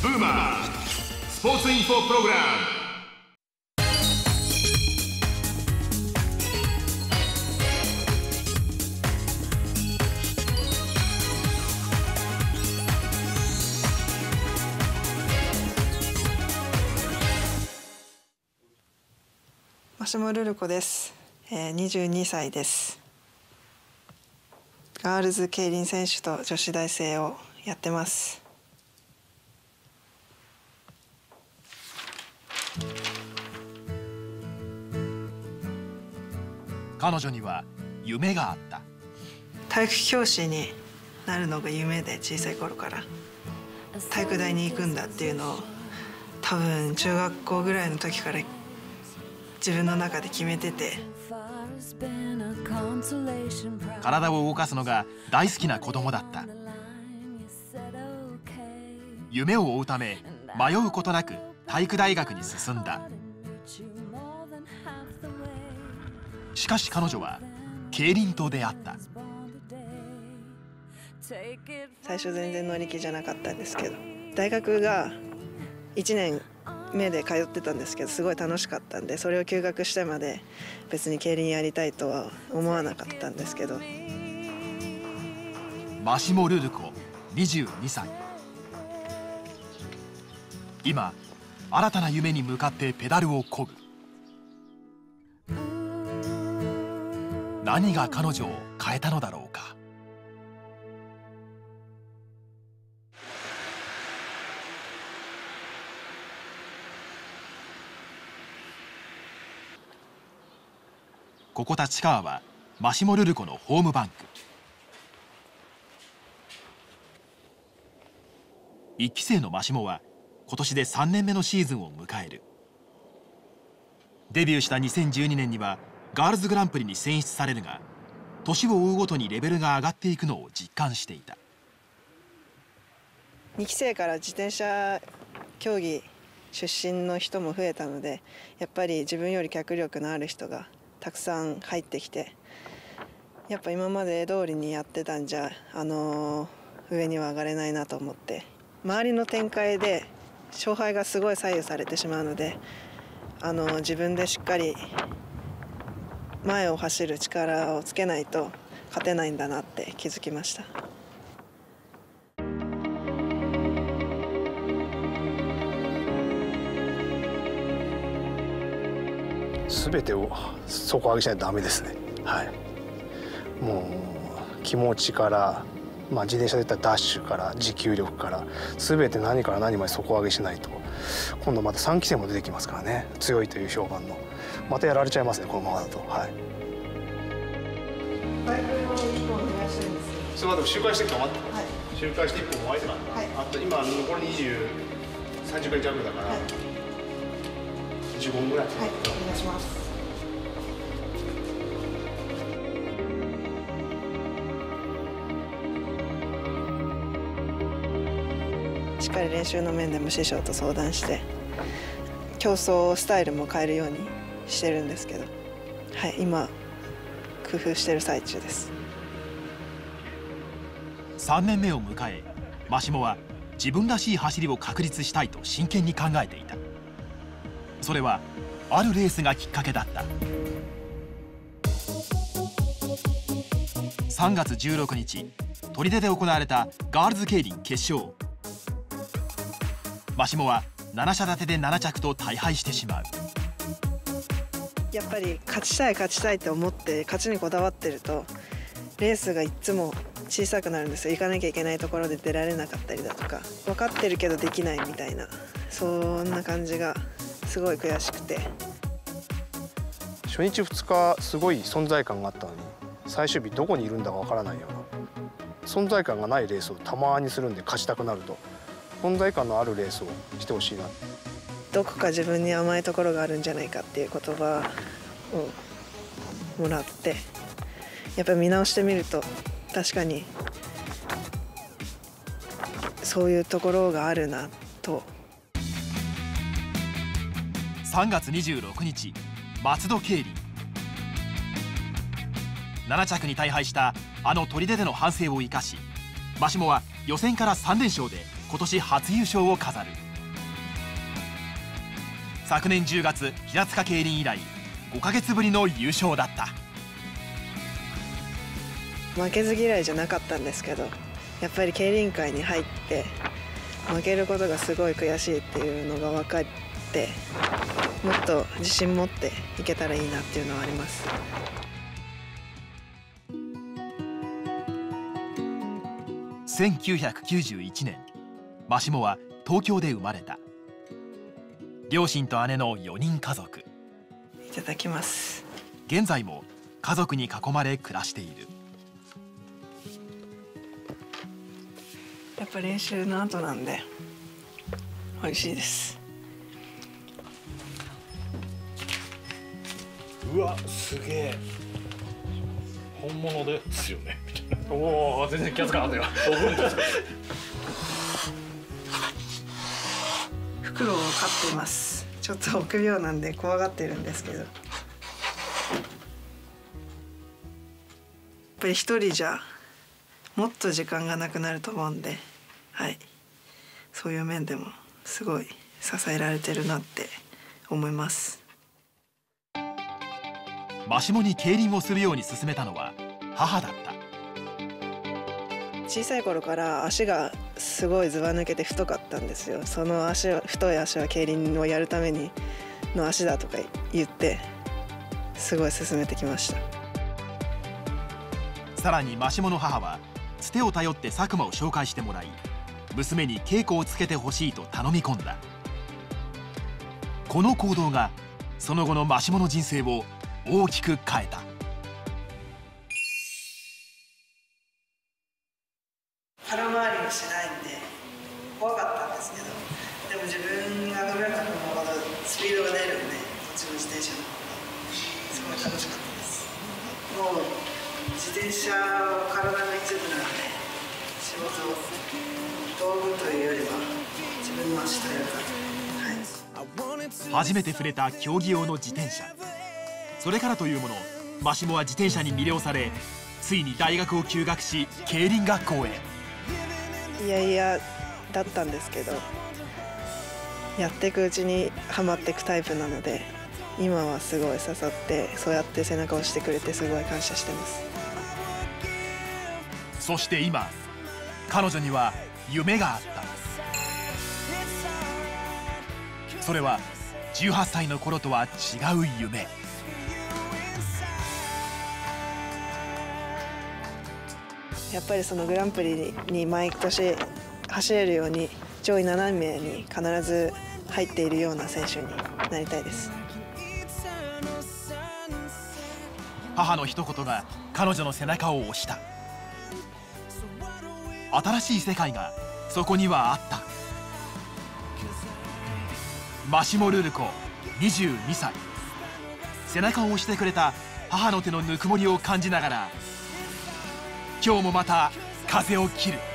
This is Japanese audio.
ブーマースポーツインフォプログラム。 マシモルルコです。22歳です。ガールズ競輪選手と女子大生をやってます。 彼女には夢があった。 体育教師になるのが夢で、小さい頃から体育大に行くんだっていうのを多分中学校ぐらいの時から自分の中で決めてて、 体を動かすのが大好きな子供だった。夢を追うため迷うことなく体育大学に進んだ。しかし彼女は競輪と出会った。 最初全然乗り気じゃなかったんですけど、大学が1年目で通ってたんですけど、すごい楽しかったんで、それを休学してまで別に競輪やりたいとは思わなかったんですけど。 マシモ・ルルコ22歳。今新たな夢に向かってペダルを漕ぐ。何が彼女を変えたのだろうか。ここ立川はマシモ・ルルコのホームバンク。1期生のマシモは今年で3年目のシーズンを迎える。デビューした2012年にはガールズグランプリに選出されるが、年を追うごとにレベルが上がっていくのを実感していた。 2期生から自転車競技出身の人も増えたので、やっぱり自分より脚力のある人がたくさん入ってきて、やっぱ今まで通りにやってたんじゃ上には上がれないなと思って、周りの展開で勝敗がすごい左右されてしまうので、自分でしっかり前を走る力をつけないと勝てないんだなって気づきました。 全てを底上げしないとダメですね。はい。もう気持ちから、自転車で言ったらダッシュから持久力から全て何から何まで底上げしないと、今度また3期生も出てきますからね。強いという評判の、またやられちゃいますね、このままだと。はい。 バイクの1本お願いしたいんです。 それまで周回して頑張って、 はい、 周回して1本も空いてから、はい、あと今残り30回弱だから、はい、15分ぐらい。はい、 お願いします。しっかり練習の面でも師匠と相談して競争スタイルも変えるようにしてるんですけど、はい、今工夫してる最中です。 3年目を迎え、マシモは自分らしい走りを確立したいと真剣に考えていた。それはあるレースがきっかけだった。3月16日取手で行われたガールズ競輪決勝。マシモは7社立てで7着と大敗してしまう。 やっぱり勝ちたいって思って勝ちにこだわってると、レースがいつも小さくなるんですよ。行かなきゃいけないところで出られなかったりだとか、分かってるけどできないみたいな、そんな感じがすごい悔しくて。 初日2日すごい存在感があったのに、最終日どこにいるんだかわからないような存在感がないレースをたまにするんで、勝ちたくなると存在感のあるレースをしてほしいな。 どこか自分に甘いところがあるんじゃないかっていう言葉をもらって、やっぱり見直してみると確かにそういうところがあるなと。 3月26日松戸競輪。7着に大敗したあの取手での反省を生かし、マシモは予選から3連勝で今年初優勝を飾る。昨年10月平塚競輪以来5ヶ月ぶりの優勝だった。 負けず嫌いじゃなかったんですけど、やっぱり競輪界に入って負けることがすごい悔しいっていうのが分かって、もっと自信持っていけたらいいなっていうのはあります。 1991年、マシモは東京で生まれた。両親と姉の4人家族。 いただきます。 現在も家族に囲まれ暮らしている。 やっぱ練習の後なんで美味しいです。 うわ、すげえ。本物ですよね。おお、全然気がつかなかったよ。 フクロウを飼っています。ちょっと臆病なんで怖がってるんですけど、やっぱり一人じゃもっと時間がなくなると思うんで、はい、そういう面でもすごい支えられてるなって思います。 マシモに競輪をするように勧めたのは母だった。 小さい頃から足がすごいずば抜けて太かったんですよ。その太い足は競輪をやるためにの足だとか言ってすごい勧めてきました。 さらにマシモの母はつてを頼って佐久間を紹介してもらい、娘に稽古をつけてほしいと頼み込んだ。この行動がその後のマシモの人生を大きく変えた。 腹回りもしないんで怖かったんですけど、でも自分が踏めば踏むほどスピードが出るんで、こっちの自転車の方がすごい楽しかったです。もう自転車は体の一部なんで、仕事道具というよりは自分の足というか、 初めて触れた競技用の自転車。それからというもの、マシモは自転車に魅了され、ついに大学を休学し競輪学校へ。 いやいやだったんですけど、やっていくうちにはまっていくタイプなので、今はすごい刺さって、そうやって背中を押してくれてすごい感謝してます。 そして今、彼女には夢があった。それは18歳の頃とは違う夢。 やっぱりそのグランプリに毎年走れるように上位7名に必ず入っているような選手になりたいです。 母の一言が彼女の背中を押した。新しい世界がそこにはあった。マシモ・ルルコ22歳。背中を押してくれた母の手のぬくもりを感じながら、今日もまた風を切る。